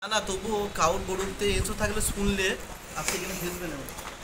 না তবুও কাউর গরুতে এসো থাকলে শুনলে আপনি এখানে ভেসবে না।